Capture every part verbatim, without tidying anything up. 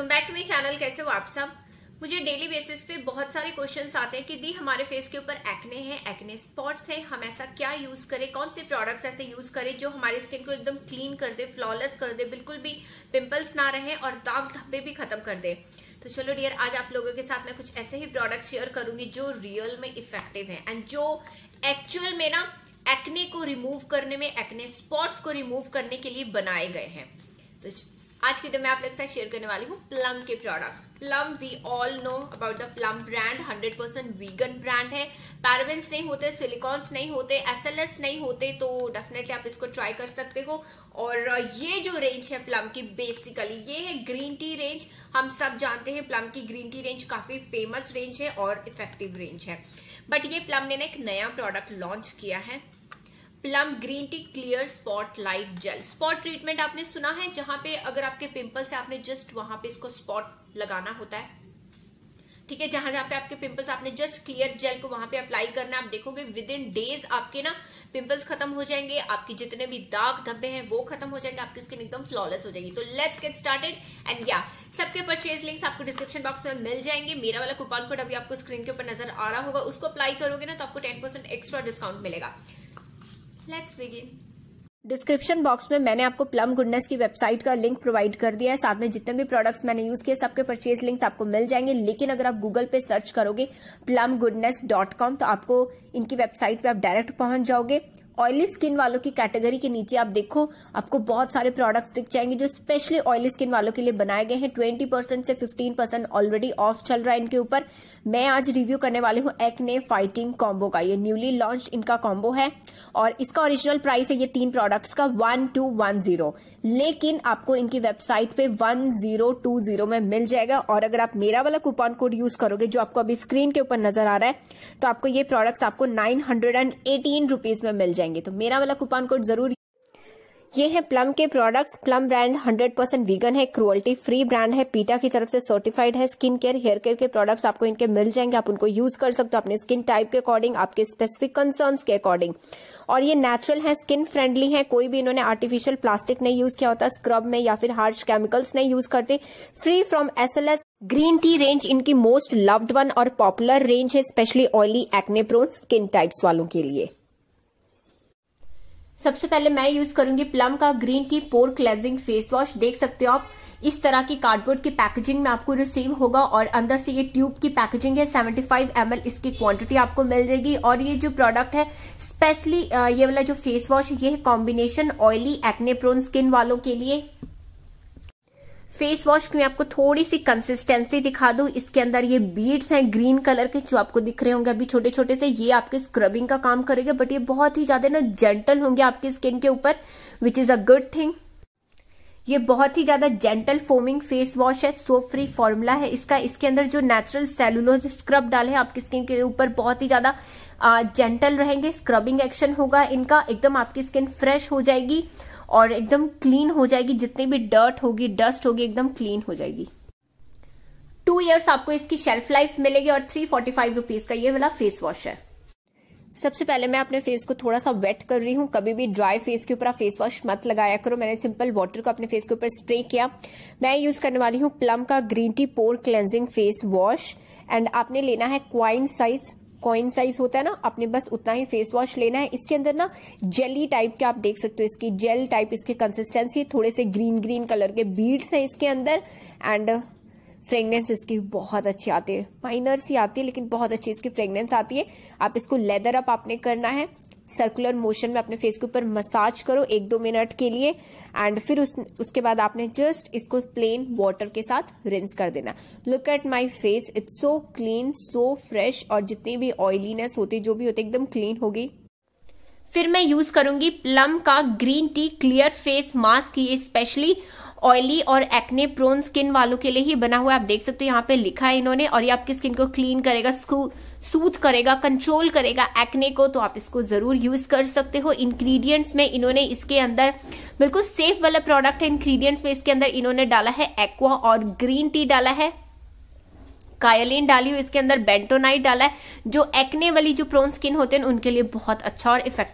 Welcome back to my channel. कैसे हो आप सब? मुझे डेली बेसिस पे बहुत सारे क्वेश्चंस आते हैं कि दी हमारे फेस के ऊपर एक्ने है, एक्ने स्पॉट्स है, हम ऐसा क्या यूज करें, कौन से प्रोडक्ट्स ऐसे यूज करें जो हमारे स्किन को एकदम क्लीन कर दे, फ्लॉलेस कर दे, बिल्कुल भी पिंपल्स ना रहे और दाग धब्बे भी खत्म कर दे। तो चलो डियर, आज आप लोगों के साथ मैं कुछ ऐसे ही प्रोडक्ट शेयर करूंगी जो रियल में इफेक्टिव है एंड जो एक्चुअल में ना एक्ने को रिमूव करने में, एक्ने स्पॉट्स को रिमूव करने के लिए बनाए गए हैं। तो आज की वीडियो में आप लोग के साथ शेयर करने वाली हूँ प्लम के products. Plum we all know about the Plum brand, hundred percent vegan brand है। पैराबेन्स नहीं होते, सिलिकॉन्स नहीं होते, एसएलएस नहीं होते, तो डेफिनेटली आप इसको ट्राई कर सकते हो। और ये जो रेंज है प्लम की, बेसिकली ये है ग्रीन टी रेंज। हम सब जानते हैं प्लम की ग्रीन टी रेंज काफी फेमस रेंज है और इफेक्टिव रेंज है। बट ये प्लम ने ना एक नया प्रोडक्ट लॉन्च किया है, Plum green tea clear spot light gel. Spot treatment आपने सुना है, जहां पे अगर आपके पिंपल्स है आपने जस्ट वहां पे इसको स्पॉट लगाना होता है, ठीक है। जहां जहां पे आपके पिंपल्स, आपने जस्ट क्लियर जेल को वहां पे अप्लाई करना है। आप देखोगे विद इन डेज आपके ना पिंपल्स खत्म हो जाएंगे, आपके जितने भी दाग धब्बे हैं वो खत्म हो जाएंगे, आपकी स्किन एकदम फ्लॉलेस हो जाएगी। तो लेट्स गेट स्टार्टेड एंड या सबके परचेज लिंक्स आपको डिस्क्रिप्शन बॉक्स में मिल जाएंगे। मेरा वाला कूपन कोड अभी आपको स्क्रीन के ऊपर नजर आ रहा होगा, उसको अप्लाई करोगे ना तो आपको टेन परसेंट एक्स्ट्रा डिस्काउंट मिलेगा। Let's begin. डिस्क्रिप्शन बॉक्स में मैंने आपको प्लम गुडनेस की वेबसाइट का लिंक प्रोवाइड कर दिया है। साथ में जितने भी प्रोडक्ट्स मैंने यूज किए सबके परचेज लिंक्स आपको मिल जाएंगे। लेकिन अगर आप गूगल पे सर्च करोगे प्लम गुडनेस डॉट कॉम तो आपको इनकी वेबसाइट पे आप डायरेक्ट पहुंच जाओगे। ऑयली स्किन वालों की कैटेगरी के नीचे आप देखो, आपको बहुत सारे प्रोडक्ट्स दिख जाएंगे जो स्पेशली ऑयली स्किन वालों के लिए बनाए गए हैं। ट्वेंटी परसेंट से फिफ्टीन परसेंट ऑलरेडी ऑफ चल रहा है इनके ऊपर। मैं आज रिव्यू करने वाली हूँ एक्ने फाइटिंग कॉम्बो का। ये न्यूली लॉन्च इनका कॉम्बो है और इसका ओरिजिनल प्राइस है ये तीन प्रोडक्ट्स का वन टू वन जीरो, लेकिन आपको इनकी वेबसाइट पे वन जीरो टू जीरो में मिल जाएगा। और अगर आप मेरा वाला कूपन कोड यूज करोगे जो आपको अभी स्क्रीन के ऊपर नजर आ रहा है, तो आपको ये प्रोडक्ट्स आपको nine hundred and eighteen rupees में मिल जाएंगे। तो मेरा वाला कूपन कोड जरूर। ये है प्लम के products. Plum brand hundred percent vegan है, क्रुएल्टी फ्री ब्रांड है, पीटा की तरफ से सर्टिफाइड है। स्किन केयर, हेयर केयर के प्रोडक्ट्स आपको इनके मिल जाएंगे, आप उनको यूज कर सकते हो अपने स्किन टाइप के अकॉर्डिंग, आपके स्पेसिफिक कंसर्न्स के अकॉर्डिंग। और ये नेचुरल है, स्किन फ्रेंडली है, कोई भी इन्होंने आर्टिफिशियल प्लास्टिक नहीं यूज किया होता स्क्रब में, या फिर हार्श केमिकल्स नहीं यूज करते। Free from SLS. Green tea range इनकी मोस्ट लव्ड वन और पॉपुलर रेंज है, specially oily acne prone skin types वालों के लिए। सबसे पहले मैं यूज करूंगी प्लम का green tea pore cleansing face wash. देख सकते हो आप इस तरह की कार्डबोर्ड की पैकेजिंग में आपको रिसीव होगा और अंदर से ये ट्यूब की पैकेजिंग है। सेवेंटी फाइव एम एल इसकी क्वांटिटी आपको मिल जाएगी। और ये जो प्रोडक्ट है स्पेशली ये वाला जो फेस वॉश, ये है combination oily acne prone skin वालों के लिए। फेस वॉश की मैं आपको थोड़ी सी कंसिस्टेंसी दिखा दूं। इसके अंदर ये बीड्स हैं ग्रीन कलर के जो आपको दिख रहे होंगे अभी छोटे छोटे से, ये आपके स्क्रबिंग का काम करेंगे, बट ये बहुत ही ज्यादा ना जेंटल होंगे आपकी स्किन के ऊपर, which is a good thing. ये बहुत ही ज्यादा जेंटल फोमिंग फेस वॉश है, सोप फ्री फॉर्मूला है इसका। इसके अंदर जो नेचुरल सेलुलोज स्क्रब डाले हैं आपकी स्किन के ऊपर, बहुत ही ज्यादा जेंटल रहेंगे, स्क्रबिंग एक्शन होगा इनका, एकदम आपकी स्किन फ्रेश हो जाएगी और एकदम क्लीन हो जाएगी। जितनी भी डर्ट होगी, डस्ट होगी, एकदम क्लीन हो जाएगी। टू इयर्स आपको इसकी शेल्फ लाइफ मिलेगी और थ्री फोर्टी फाइव रुपीज का ये वाला फेस वॉश है। सबसे पहले मैं अपने फेस को थोड़ा सा वेट कर रही हूँ। कभी भी ड्राई फेस के ऊपर आप फेस वॉश मत लगाया करो। मैंने सिंपल वाटर को अपने फेस के ऊपर स्प्रे किया। मैं यूज करने वाली हूँ प्लम का green tea pore cleansing face wash and आपने लेना है क्वाइन साइज। कॉइन साइज होता है ना, आपने बस उतना ही फेस वॉश लेना है। इसके अंदर ना जेली टाइप के आप देख सकते हो, इसकी जेल टाइप इसकी कंसिस्टेंसी, थोड़े से ग्रीन ग्रीन कलर के बीड्स हैं इसके अंदर एंड फ्रेग्रेंस इसकी बहुत अच्छी आती है। माइनर सी आती है लेकिन बहुत अच्छी इसकी फ्रेग्रेंस आती है। आप इसको लेदर अप आपने करना है, सर्कुलर मोशन में अपने फेस के ऊपर मसाज करो एक दो मिनट के लिए एंड फिर उस, उसके बाद आपने जस्ट इसको प्लेन वाटर के साथ रिंस कर देना। Look at my face, it's so clean, so fresh, और जितनी भी ऑयलीनेस होती जो भी होती एकदम क्लीन होगी। फिर मैं यूज करूंगी प्लम का green tea clear face mask. ये स्पेशली ऑयली और एक्ने प्रोन स्किन वालों के लिए ही बना हुआ है। आप देख सकते हो यहाँ पे लिखा है इन्होंने, और ये आपकी स्किन को क्लीन करेगा, सूथ करेगा, कंट्रोल करेगा एक्ने को, तो आप इसको जरूर यूज कर सकते हो। इंग्रेडिएंट्स में इन्होंने इसके अंदर बिल्कुल सेफ वाला प्रोडक्ट है। इंग्रेडिएंट्स में इसके अंदर इन्होंने डाला है एक्वा और ग्रीन टी डाला है, कायलिन डाली हुई इसके अंदर, बेंटोनाइट डाला है, जो एक्ने वाली जो प्रोन स्किन होते हैं उनके लिए बहुत अच्छा और इफेक्टिव।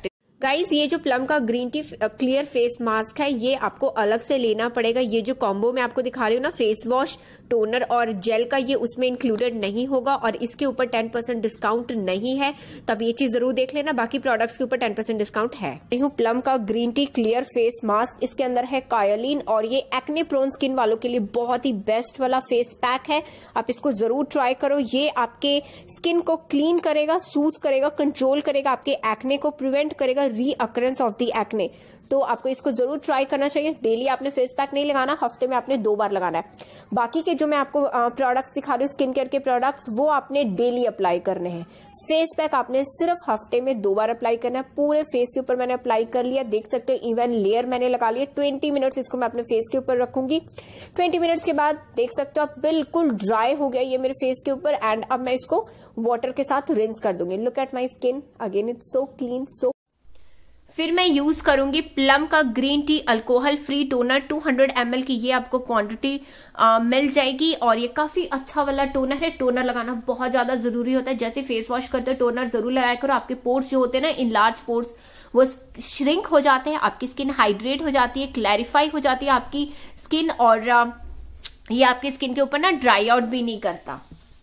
गाइज ये जो प्लम का green tea clear face mask है ये आपको अलग से लेना पड़ेगा। ये जो कॉम्बो मैं आपको दिखा रही हूँ ना, फेस वॉश, टोनर और जेल का, ये उसमें इंक्लूडेड नहीं होगा और इसके ऊपर टेन परसेंट डिस्काउंट नहीं है। तब ये चीज जरूर देख लेना, बाकी प्रोडक्ट्स के ऊपर टेन परसेंट डिस्काउंट है। प्लम का green tea clear face mask, इसके अंदर है कायोलिन और ये एक्ने प्रोन स्किन वालों के लिए बहुत ही बेस्ट वाला फेस पैक है। आप इसको जरूर ट्राई करो। ये आपके स्किन को क्लीन करेगा, सूथ करेगा, कंट्रोल करेगा, आपके एक्ने को प्रिवेंट करेगा, री अकरेंस ऑफ दी एक्ने। तो आपको इसको जरूर ट्राई करना चाहिए। डेली आपने फेस पैक नहीं लगाना, हफ्ते में आपने दो बार लगाना है। बाकी के जो मैं आपको प्रोडक्ट्स दिखा रही हूँ स्किन केयर के प्रोडक्ट्स, वो आपने डेली अप्लाई करने हैं। फेस पैक आपने सिर्फ हफ्ते में दो बार अप्लाई करना है। पूरे फेस के ऊपर मैंने अप्लाई कर लिया, देख सकते हो इवन लेयर मैंने लगा लिया। ट्वेंटी मिनट्स इसको मैं अपने फेस के ऊपर रखूंगी। ट्वेंटी मिनट्स के बाद देख सकते हो आप बिल्कुल ड्राई हो गया ये मेरे फेस के ऊपर। एंड अब मैं इसको वाटर के साथ रिंस कर दूंगी। Look at my skin, again it's so clean, so. फिर मैं यूज करूंगी प्लम का green tea alcohol free toner. Two hundred ml एल की ये आपको क्वांटिटी मिल जाएगी और ये काफी अच्छा वाला टोनर है। टोनर लगाना बहुत ज्यादा जरूरी होता है। जैसे फेस वॉश करते हो टोनर जरूर लगाया करो। आपके पोर्स जो होते हैं ना, इन लार्ज पोर्स, वो श्रिंक हो जाते हैं, आपकी स्किन हाइड्रेट हो जाती है, क्लैरिफाई हो जाती है आपकी स्किन, और ये आपकी स्किन के ऊपर ना ड्राई आउट भी नहीं करता।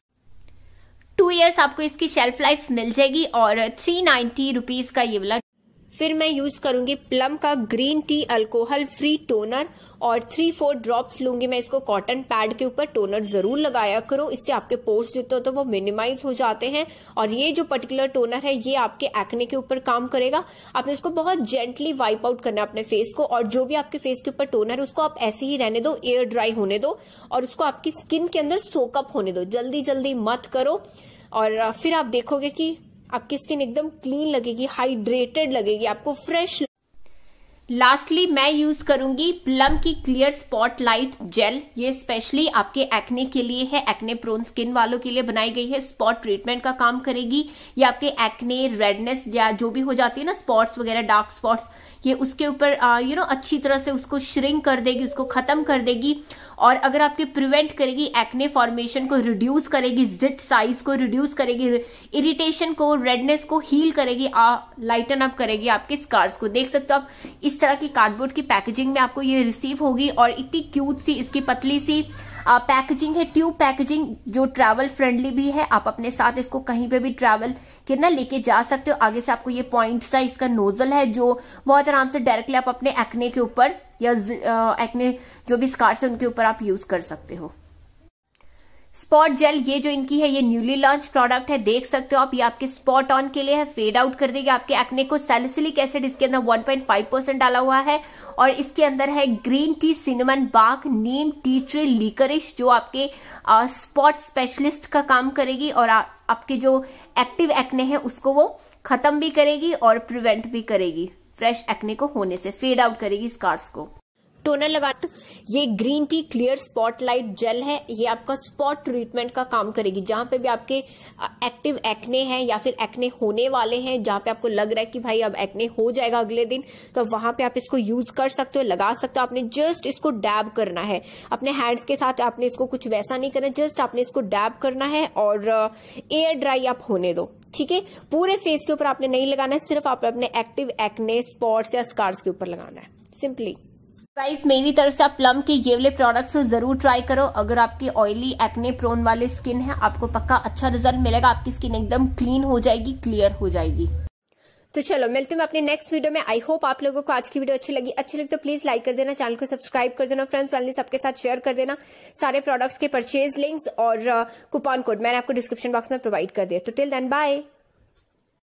टू इयर्स आपको इसकी शेल्फ लाइफ मिल जाएगी और थ्री नाइन्टी रुपीज का ये वाला। फिर मैं यूज करूंगी प्लम का green tea alcohol free toner और थ्री फोर ड्रॉप्स लूंगी मैं इसको कॉटन पैड के ऊपर। टोनर जरूर लगाया करो, इससे आपके पोर्स जितने होते हैं वो मिनिमाइज हो जाते हैं। और ये जो पर्टिकुलर टोनर है ये आपके एक्ने के ऊपर काम करेगा। आपने इसको बहुत जेंटली वाइप आउट करना है अपने फेस को, और जो भी आपके फेस के ऊपर टोनर है उसको आप ऐसे ही रहने दो, एयर ड्राई होने दो और उसको आपकी स्किन के अंदर सोकअप होने दो। जल्दी जल्दी मत करो और फिर आप देखोगे कि आपकी स्किन एकदम क्लीन लगेगी, हाइड्रेटेड लगेगी, आपको फ्रेश। लास्टली मैं यूज करूंगी प्लम की क्लियर स्पॉटलाइट जेल। ये स्पेशली आपके एक्ने के लिए है, एक्ने प्रोन स्किन वालों के लिए बनाई गई है। स्पॉट ट्रीटमेंट का काम करेगी। ये आपके एक्ने, रेडनेस या जो भी हो जाती है ना, स्पॉट्स वगैरह, डार्क स्पॉट्स, ये उसके ऊपर यू नो अच्छी तरह से उसको श्रिंक कर देगी, उसको खत्म कर देगी। और अगर आपके प्रिवेंट करेगी एक्ने फॉर्मेशन को, रिड्यूस करेगी, जिट साइज को रिड्यूस करेगी, इरिटेशन को, रेडनेस को हील करेगी, लाइटन अप करेगी आपके स्कार्स को। देख सकते हो आप इस तरह की कार्डबोर्ड की पैकेजिंग में आपको ये रिसीव होगी और इतनी क्यूट सी इसकी पतली सी पैकेजिंग है, ट्यूब पैकेजिंग, जो ट्रैवल फ्रेंडली भी है। आप अपने साथ इसको कहीं पे भी ट्रैवल के ना लेके जा सकते हो। आगे से आपको ये पॉइंट सा इसका नोजल है जो बहुत आराम से डायरेक्टली आप अपने एक्ने के ऊपर या एक्ने जो भी स्कार्स है उनके ऊपर आप यूज कर सकते हो। स्पॉट जेल ये जो इनकी है ये न्यूली लॉन्च प्रोडक्ट है, देख सकते हो आप। ये आपके स्पॉट ऑन के लिए है, फेड आउट कर देगी आपके एक्ने को। सैलिसिलिक एसिड इसके अंदर वन पॉइंट फाइव परसेंट डाला हुआ है और इसके अंदर है green tea, cinnamon bark, neem, tea tree, liquorice, जो आपके स्पॉट स्पेशलिस्ट का काम करेगी और आ, आपके जो एक्टिव एक्ने है उसको वो खत्म भी करेगी और प्रिवेंट भी करेगी फ्रेश एक्ने को होने से, फेड आउट करेगी स्कार्स को। टोनर लगा, ये green tea clear spotlight gel है। ये आपका स्पॉट ट्रीटमेंट का काम करेगी। जहां पे भी आपके एक्टिव एक्ने हैं या फिर एक्ने होने वाले हैं, जहां पे आपको लग रहा है कि भाई अब एक्ने हो जाएगा अगले दिन, तो वहां पे आप इसको यूज कर सकते हो, लगा सकते हो। आपने जस्ट इसको डैब करना है अपने हैंड्स के साथ। आपने इसको कुछ वैसा नहीं करना, जस्ट आपने इसको डैब करना है और एयर ड्राई आप होने दो, ठीक है। पूरे फेस के ऊपर आपने नहीं लगाना है, सिर्फ आप अपने एक्टिव एक्ने, स्पॉट्स या स्कार्स के ऊपर लगाना है, सिंपली। गाइस मेरी तरफ से आप प्लम के ये वाले प्रोडक्ट्स को जरूर ट्राई करो। अगर आपकी ऑयली एक्ने प्रोन वाले स्किन है, आपको पक्का अच्छा रिजल्ट मिलेगा। आपकी स्किन एकदम क्लीन हो जाएगी, क्लियर हो जाएगी। तो चलो मिलते हैं अपने नेक्स्ट वीडियो में। आई होप आप लोगों को आज की वीडियो अच्छी लगी। अच्छी लगी तो प्लीज लाइक कर देना, चैनल को सब्सक्राइब कर देना, फ्रेंड्स फैमिली सबके साथ शेयर कर देना। सारे प्रोडक्ट्स के परचेज लिंक्स और कूपन कोड मैंने आपको डिस्क्रिप्शन बॉक्स में प्रोवाइड कर दिया। तो टिल देन बाय।